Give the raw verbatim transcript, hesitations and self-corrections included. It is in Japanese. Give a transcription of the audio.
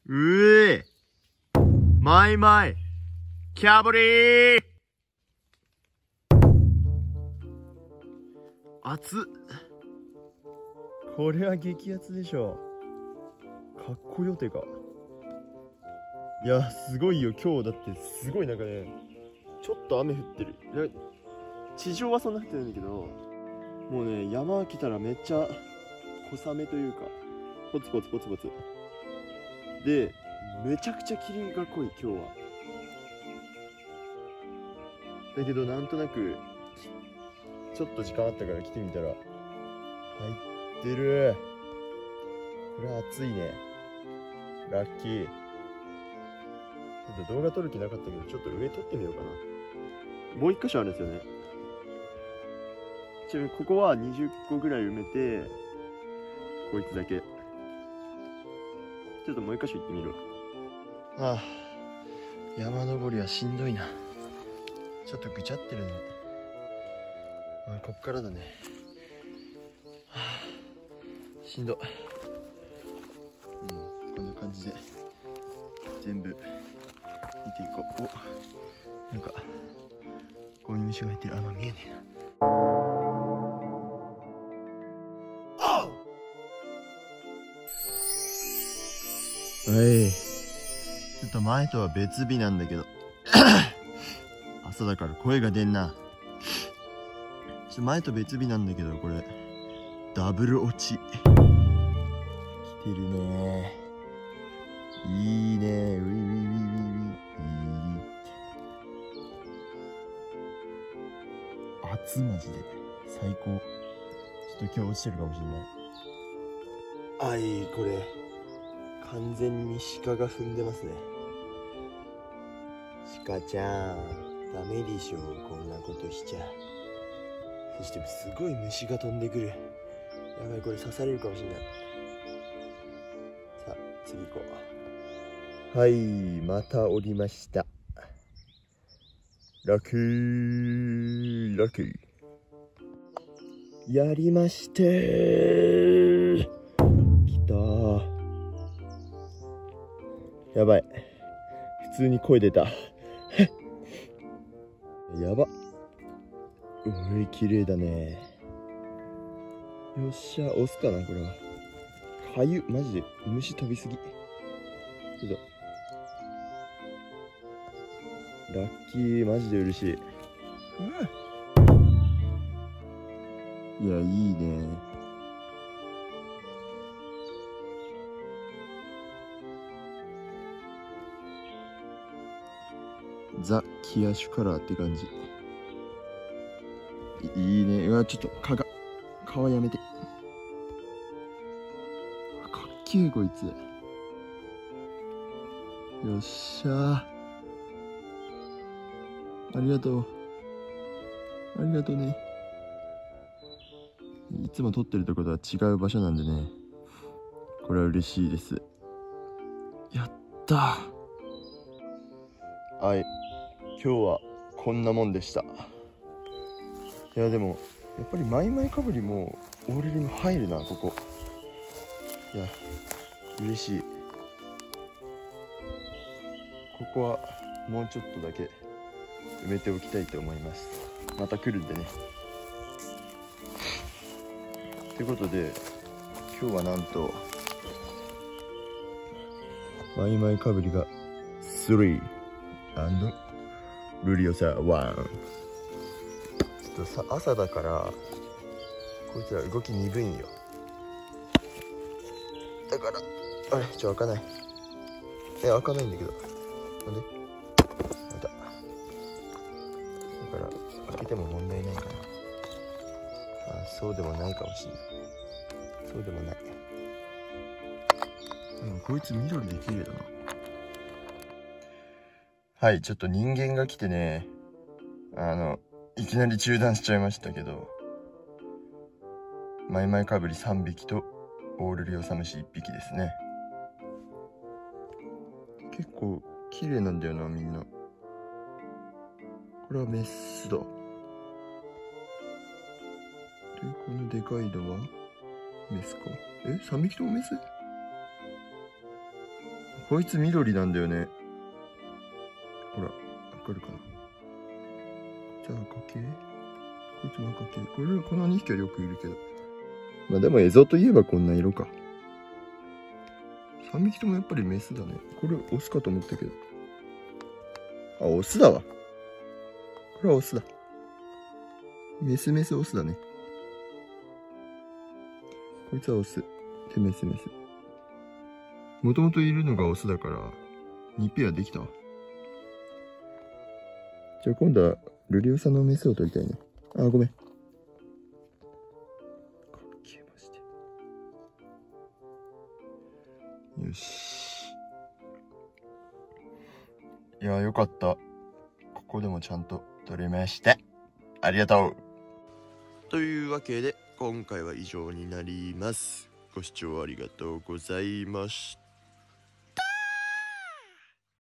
うえマイマイキャブリー熱っ。これは激アツでしょ。かっこよてか。いやすごいよ今日。だってすごいなんかね、ちょっと雨降ってる。地上はそんな降ってないんだけど、もうね山来たらめっちゃ小雨というかポツポツポツポツで、めちゃくちゃ霧が濃い今日は。だけどなんとなくちょっと時間あったから来てみたら入ってる。これは暑いね。ラッキー。ちょっと動画撮る気なかったけど、ちょっと上撮ってみようかな。もう一箇所あるんですよね。ちなみにここはにじゅっこぐらい埋めて、こいつだけ。ちょっともう一箇所行ってみるわ。ああ、山登りはしんどいな。ちょっとぐちゃってるね。まあ、こっからだね。はあ、しんど。うん、こんな感じで全部見ていこう。お、なんかここに虫が入ってる。あんま見えねえな。はい、ちょっと前とは別日なんだけど朝だから声が出んな。ちょっと前と別日なんだけど、これダブル落ち来てるね。いいね。ウィウィウィウィウィいい。暑マジで最高。ちょっと今日落ちてるかもしれない。あい、これ完全に鹿が踏んでますね。鹿ちゃんダメでしょこんなことしちゃ。そしてすごい虫が飛んでくる。やばい、これ刺されるかもしれない。さあ次行こう。はい、また降りました。ラッキーラッキー。やりましてー。きたー。やばい、普通に声出たやば。おい、綺麗だね。よっしゃ、押すかなこれは。かゆ、マジで虫飛びすぎ。ちょっとラッキー、マジで嬉しい。いや、いいね。ザ・キアシュカラーって感じ。いいね。うわ、ちょっと蚊が蚊はやめて。かっけえこいつ。よっしゃー。ありがとう。ありがとうね。いつも撮ってるところとは違う場所なんでね、これは嬉しいです。やったー。はい、今日はこんなもんでした。いやでもやっぱりマイマイかぶりもオーレルに入るなここ。いや嬉しい。ここはもうちょっとだけ埋めておきたいと思います。また来るんでね。ということで今日はなんとマイマイかぶりがスリールリオサワン。ちょっとさ朝だからこいつら動き鈍いんよ。だからあれちょ開かない。え開かないんだけど。なんでまただから開けても問題ないかな。あそうでもないかもしれない。そうでもない。でもこいつ緑で綺麗だな。はい、ちょっと人間が来てね、あのいきなり中断しちゃいましたけど、マイマイかぶりさんびきとオールリオサムシいっぴきですね。結構綺麗なんだよなみんな。これはメスだ。でこのでかいのはメスか。えさんびきともメス？ こいつ緑なんだよね。ほら、わかるかな。じゃあ赤系、こいつも赤系。これ、このにひきはよくいるけど。まあでもエゾといえばこんな色か。さんびきともやっぱりメスだね。これオスかと思ったけど。あ、オスだわ。これはオスだ。メスメスオスだね。こいつはオス。で、メスメス。もともといるのがオスだから、にペアできたわ。じゃあ今度は、ルリオさんのメスを取りたいね。あ、ごめん。消えまして。よし。いや、よかった。ここでもちゃんと取れました。ありがとう。というわけで、今回は以上になります。ご視聴ありがとうございました。